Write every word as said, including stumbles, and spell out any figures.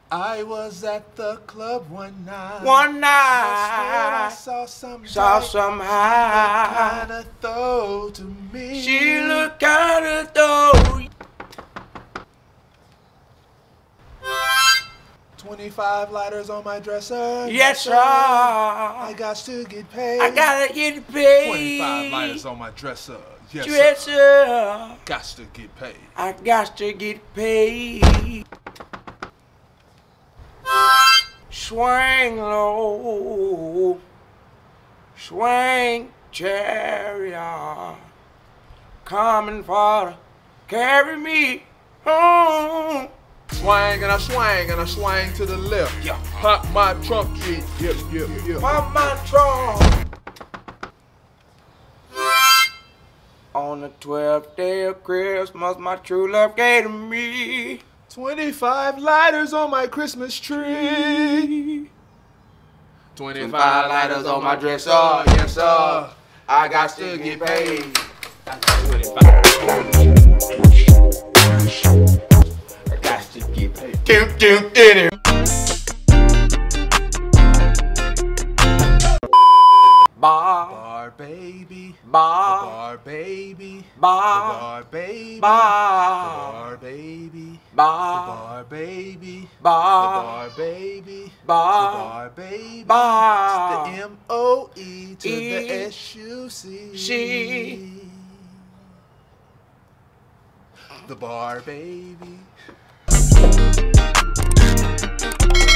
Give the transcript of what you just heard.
I was at the club one night. One night. I saw some Saw some high. kind of throw to me. She looked kind of though. Twenty-five lighters on my dresser. Yes, sir. I got to get paid. I gotta get paid. Twenty-five lighters on my dresser. Yes, Dresser. sir. Got to get paid. I got to get paid. Swing low, swing chariot, coming for to carry me home. Swang and I swang and I swang to the left. Yeah. Pop my trunk key. Yep, yep, yep. Pop my trunk. On the twelfth day of Christmas, my true love gave to me Twenty-five lighters on my Christmas tree. Twenty-five lighters on my dresser, yes sir. I got to get paid. I got to get paid. Do, do, do, do. Bar baby, Bar, bar baby, bar, bar baby, bar, bar baby, bar, bar baby, bar, bar baby, bar, bar baby, bar. it's the M O E to E the S U C. She. The bar baby.